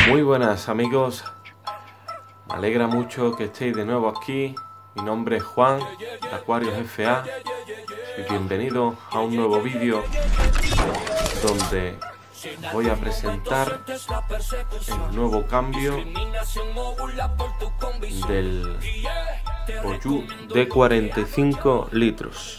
Muy buenas amigos, me alegra mucho que estéis de nuevo aquí. Mi nombre es Juan, de Aquarios FA, y bienvenidos a un nuevo vídeo donde voy a presentar el nuevo cambio del Boyu de 45 litros.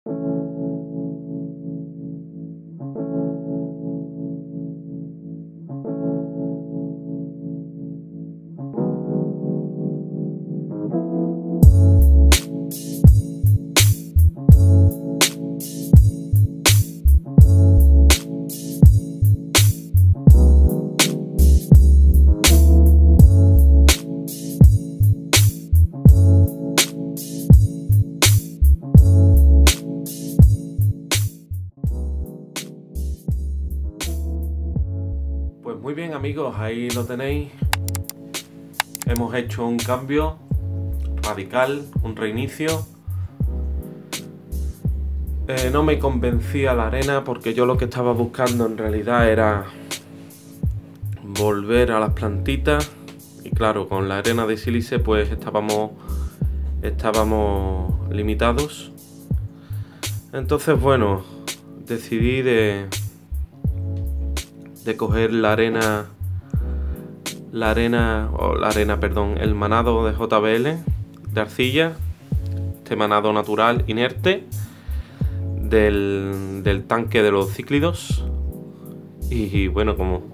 Pues muy bien amigos, ahí lo tenéis. Hemos hecho un cambio radical, un reinicio. No me convencía la arena porque yo lo que estaba buscando en realidad era volver a las plantitas. Y claro, con la arena de sílice pues estábamos limitados. Entonces bueno, decidí de coger el manado de JBL de arcilla, este manado natural inerte del tanque de los cíclidos. Y bueno,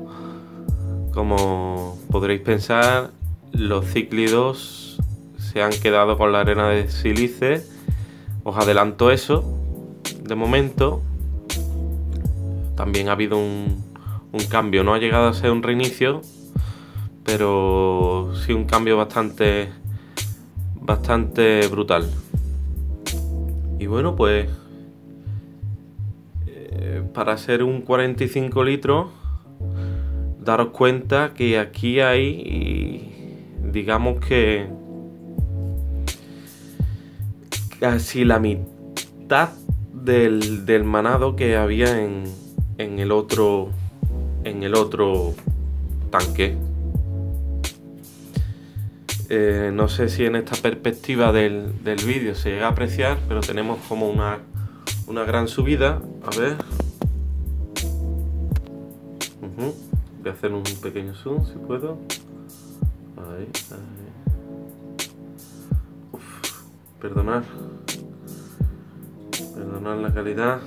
como podréis pensar, los cíclidos se han quedado con la arena de sílice. Os adelanto eso de momento. También ha habido un cambio, no ha llegado a ser un reinicio, pero sí un cambio bastante brutal. Y bueno, pues para hacer un 45 litros, daros cuenta que aquí hay, digamos que casi la mitad del manado que había en el otro tanque. No sé si en esta perspectiva del vídeo se llega a apreciar, pero tenemos como una gran subida. A ver, voy a hacer un pequeño zoom si puedo. Ahí. Perdonad la calidad.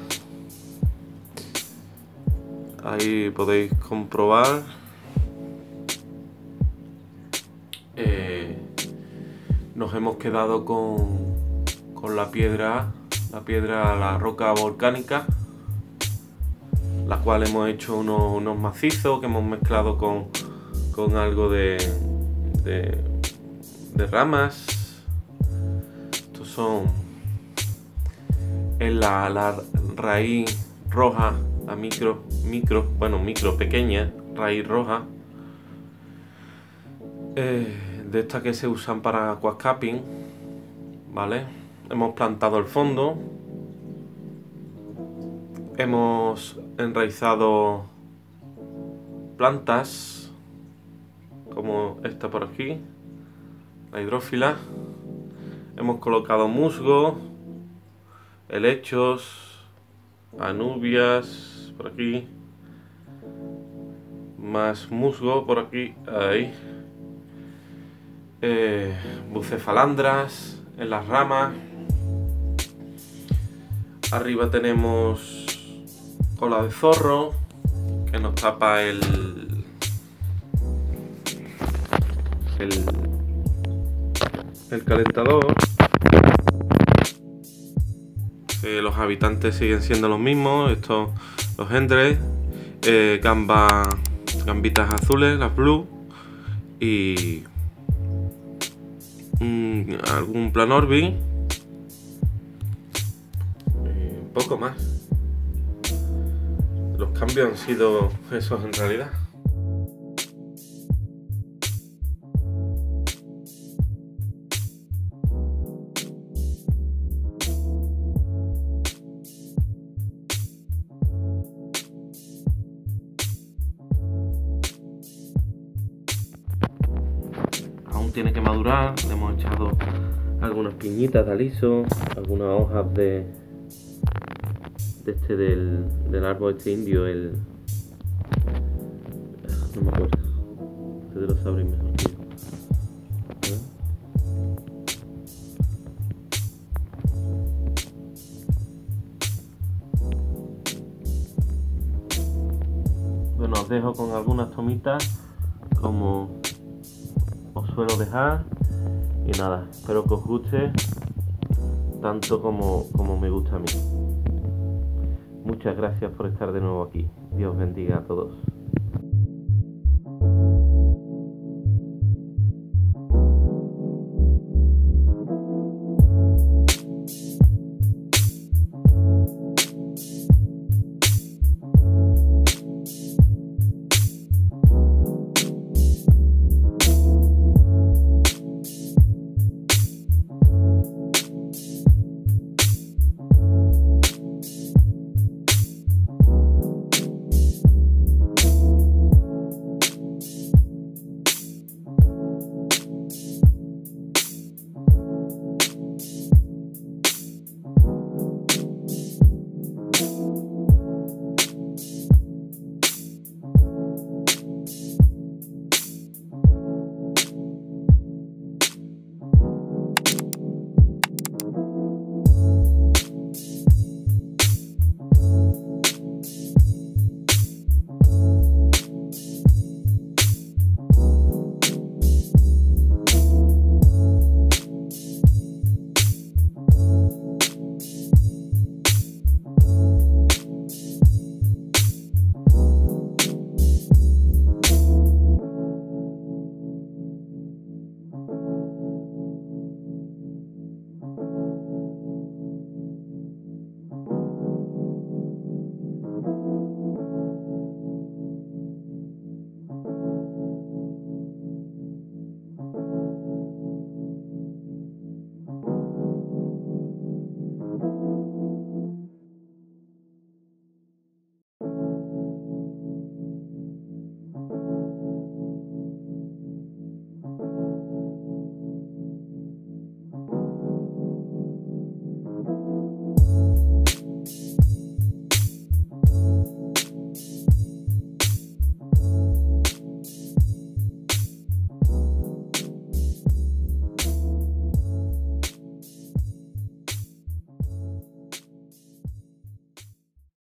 Ahí podéis comprobar. Nos hemos quedado con la roca volcánica, la cual hemos hecho unos macizos que hemos mezclado con algo de ramas. Estos son la raíz roja, la micro pequeña raíz roja, de estas que se usan para aquascaping, ¿vale? Hemos plantado el fondo, hemos enraizado plantas como esta por aquí, la hidrófila, hemos colocado musgo, helechos, anubias por aquí, más musgo por aquí, ahí, bucefalandras en las ramas. Arriba tenemos cola de zorro que nos tapa el calentador. Los habitantes siguen siendo los mismos, estos los endres, gambitas azules, las blue, y algún planorbi, poco más. Los cambios han sido esos en realidad. aún tiene que madurar. Le hemos echado algunas piñitas de aliso, algunas hojas del árbol indio, no me acuerdo, ustedes lo sabréis mejor que yo. Bueno, os dejo con algunas tomitas como os suelo dejar, y nada, espero que os guste tanto como me gusta a mí. Muchas gracias por estar de nuevo aquí. Dios bendiga a todos.